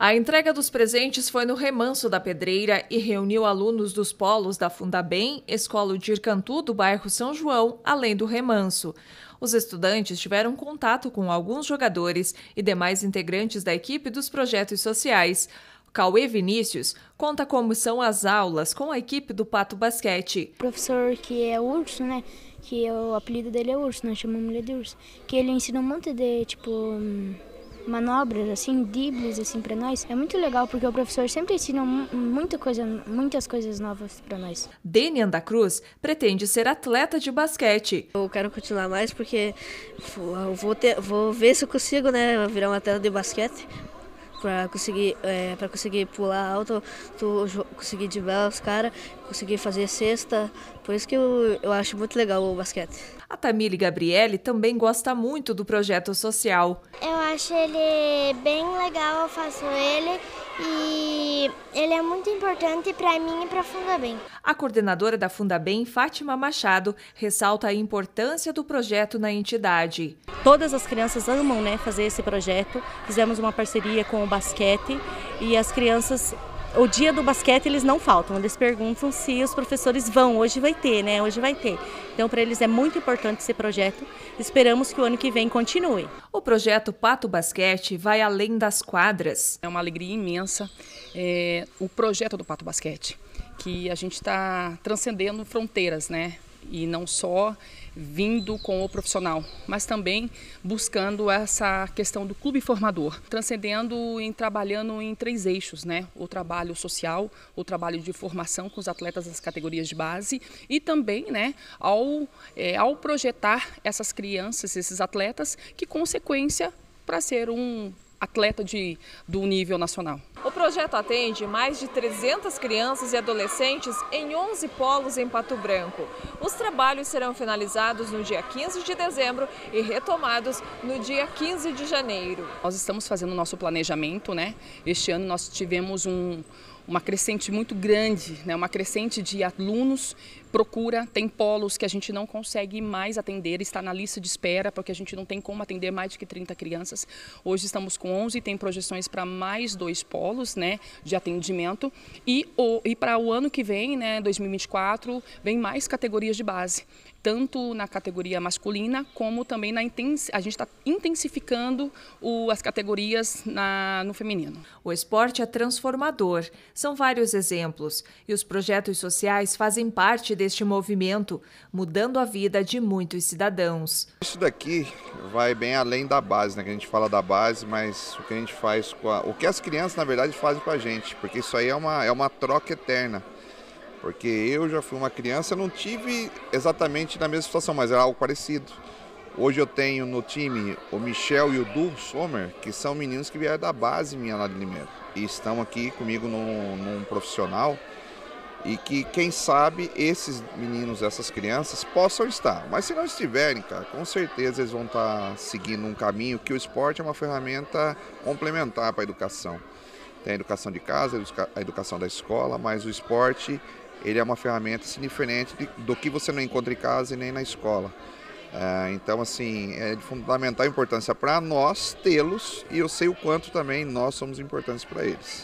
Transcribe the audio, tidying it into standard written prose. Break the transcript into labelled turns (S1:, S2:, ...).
S1: A entrega dos presentes foi no Remanso da Pedreira e reuniu alunos dos polos da Fundabem, Escola Udir Cantu, do bairro São João, além do Remanso. Os estudantes tiveram contato com alguns jogadores e demais integrantes da equipe dos projetos sociais. Cauê Vinícius conta como são as aulas com a equipe do Pato Basquete.
S2: O professor que é Urso, né? Que o apelido dele é Urso, nós chamamos ele de Urso. Que ele ensina um monte de, manobras, assim, dribles, assim, para nós. É muito legal porque o professor sempre ensina muitas coisas novas para nós.
S1: Denian da Cruz pretende ser atleta de basquete.
S3: Eu quero continuar mais porque eu vou ver se eu consigo, né, virar um atleta de basquete. Para conseguir pular alto, conseguir driblar os caras, conseguir fazer cesta. Por isso que eu acho muito legal o basquete.
S1: A Tamile Gabriele também gosta muito do projeto social.
S4: Eu acho ele bem legal, eu faço ele e ele é muito importante para mim e para a Fundabem.
S1: A coordenadora da Fundabem, Fátima Machado, ressalta a importância do projeto na entidade.
S5: Todas as crianças amam, né, fazer esse projeto. Fizemos uma parceria com o basquete e as crianças, o dia do basquete eles não faltam. Eles perguntam se os professores vão. Hoje vai ter, né? Hoje vai ter. Então para eles é muito importante esse projeto. Esperamos que o ano que vem continue.
S1: O projeto Pato Basquete vai além das quadras.
S6: É uma alegria imensa o projeto do Pato Basquete, que a gente está transcendendo fronteiras, né? E não só vindo com o profissional, mas também buscando essa questão do clube formador, transcendendo e trabalhando em 3 eixos, né? O trabalho social, o trabalho de formação com os atletas das categorias de base e também, né, ao projetar essas crianças, esses atletas, que consequência para ser um atleta do nível nacional.
S1: O projeto atende mais de 300 crianças e adolescentes em 11 polos em Pato Branco. Os trabalhos serão finalizados no dia 15 de dezembro e retomados no dia 15 de janeiro.
S6: Nós estamos fazendo o nosso planejamento, né? Este ano nós tivemos uma crescente muito grande, né? Uma crescente de alunos, tem polos que a gente não consegue mais atender, está na lista de espera, porque a gente não tem como atender mais de que 30 crianças. Hoje estamos com 11, tem projeções para mais 2 polos, né, de atendimento. E para o ano que vem, né, 2024, vem mais categorias de base, tanto na categoria masculina, como também a gente está intensificando as categorias no feminino.
S1: O esporte é transformador, são vários exemplos, e os projetos sociais fazem parte deste movimento, mudando a vida de muitos cidadãos.
S7: Isso daqui vai bem além da base, né? Que a gente fala da base, mas o que a gente faz o que as crianças na verdade fazem com a gente, porque isso aí é uma troca eterna. Porque eu já fui uma criança, não tive exatamente na mesma situação, mas era algo parecido. Hoje eu tenho no time o Michel e o Du Sommer, que são meninos que vieram da base minha lá de Limeira. E estão aqui comigo num profissional. E que, quem sabe, esses meninos, essas crianças possam estar. Mas se não estiverem, cara, com certeza eles vão estar seguindo um caminho que o esporte é uma ferramenta complementar para a educação. Tem a educação de casa, a educação da escola, mas o esporte ele é uma ferramenta assim, diferente do que você não encontra em casa e nem na escola. Então, assim, é de fundamental importância para nós tê-los e eu sei o quanto também nós somos importantes para eles.